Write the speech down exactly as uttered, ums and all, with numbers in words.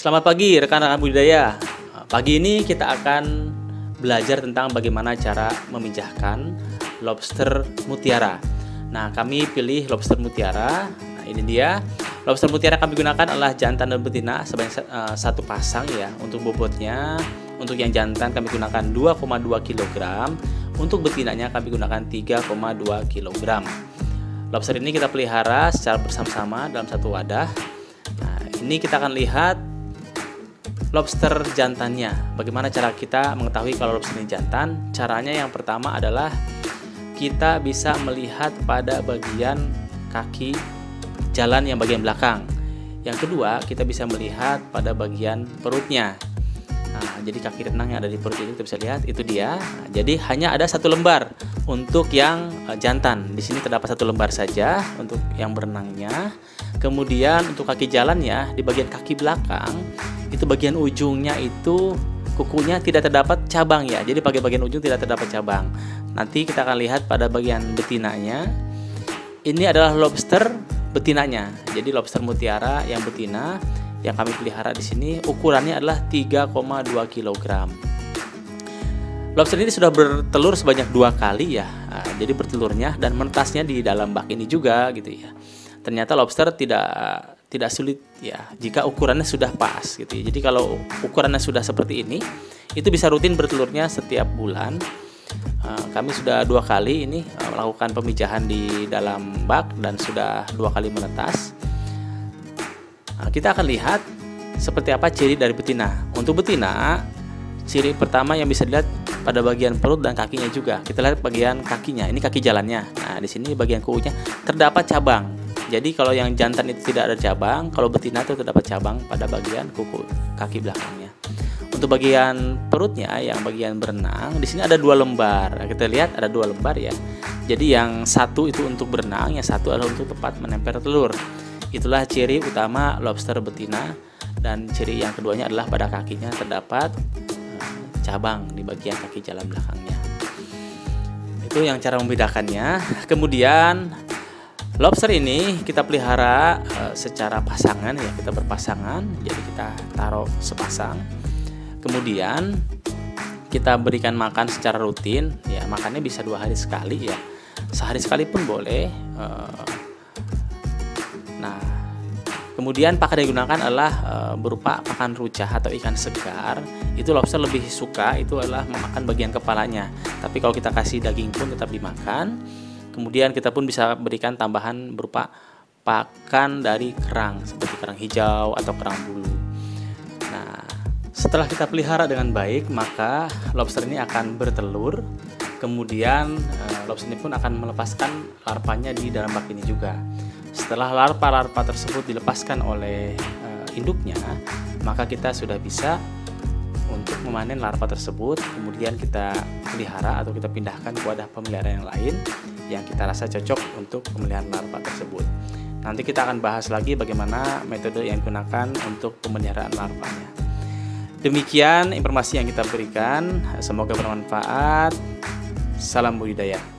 Selamat pagi rekan-rekan budidaya. Pagi ini kita akan belajar tentang bagaimana cara memijahkan lobster mutiara. Nah, kami pilih lobster mutiara. Nah, ini dia. Lobster mutiara kami gunakan adalah jantan dan betina sebanyak uh, satu pasang ya. Untuk bobotnya, untuk yang jantan kami gunakan dua koma dua kilogram, untuk betinanya kami gunakan tiga koma dua kilogram. Lobster ini kita pelihara secara bersama-sama dalam satu wadah. Nah, ini kita akan lihat lobster jantannya. Bagaimana cara kita mengetahui kalau lobster ini jantan? Caranya yang pertama adalah kita bisa melihat pada bagian kaki jalan yang bagian belakang. Yang kedua, kita bisa melihat pada bagian perutnya. Nah, jadi kaki renang yang ada di perut ini kita bisa lihat, itu dia. Nah, jadi hanya ada satu lembar untuk yang jantan. Di sini terdapat satu lembar saja untuk yang berenangnya. Kemudian untuk kaki jalannya di bagian kaki belakang, itu bagian ujungnya itu kukunya tidak terdapat cabang ya. Jadi pada bagian ujung tidak terdapat cabang. Nanti kita akan lihat pada bagian betinanya. Ini adalah lobster betinanya. Jadi lobster mutiara yang betina yang kami pelihara di sini ukurannya adalah tiga koma dua kilogram. Lobster ini sudah bertelur sebanyak dua kali ya. Nah, jadi bertelurnya dan menetasnya di dalam bak ini juga gitu ya. Ternyata lobster tidak tidak sulit ya jika ukurannya sudah pas gitu ya. Jadi kalau ukurannya sudah seperti ini, itu bisa rutin bertelurnya setiap bulan. Uh, kami sudah dua kali ini uh, melakukan pemijahan di dalam bak dan sudah dua kali menetas. Nah, kita akan lihat seperti apa ciri dari betina. Untuk betina, ciri pertama yang bisa dilihat pada bagian perut dan kakinya juga. Kita lihat bagian kakinya, ini kaki jalannya. Nah, di sini bagian kukunya terdapat cabang. Jadi kalau yang jantan itu tidak ada cabang, kalau betina itu terdapat cabang pada bagian kuku kaki belakangnya. Untuk bagian perutnya, yang bagian berenang, di sini ada dua lembar. Kita lihat ada dua lembar ya. Jadi yang satu itu untuk berenang, yang satu adalah untuk tempat menempel telur. Itulah ciri utama lobster betina. Dan ciri yang keduanya adalah pada kakinya terdapat uh, cabang di bagian kaki jalan belakangnya. Itu yang cara membedakannya. Kemudian lobster ini kita pelihara uh, secara pasangan ya, kita berpasangan. Jadi kita taruh sepasang. Kemudian kita berikan makan secara rutin ya, makannya bisa dua hari sekali ya. Sehari sekali pun boleh. Uh, nah, kemudian pakan yang digunakan adalah e, berupa pakan rucah atau ikan segar. Itu lobster lebih suka itu adalah memakan bagian kepalanya. Tapi kalau kita kasih daging pun tetap dimakan. Kemudian kita pun bisa berikan tambahan berupa pakan dari kerang seperti kerang hijau atau kerang bulu. Nah, setelah kita pelihara dengan baik, maka lobster ini akan bertelur. Kemudian e, lobster ini pun akan melepaskan larvanya di dalam bak ini juga. Setelah larva-larva tersebut dilepaskan oleh e, induknya, maka kita sudah bisa untuk memanen larva tersebut. Kemudian kita pelihara atau kita pindahkan ke wadah pemeliharaan yang lain yang kita rasa cocok untuk pemeliharaan larva tersebut. Nanti kita akan bahas lagi bagaimana metode yang digunakan untuk pemeliharaan larvanya. Demikian informasi yang kita berikan. Semoga bermanfaat. Salam budidaya.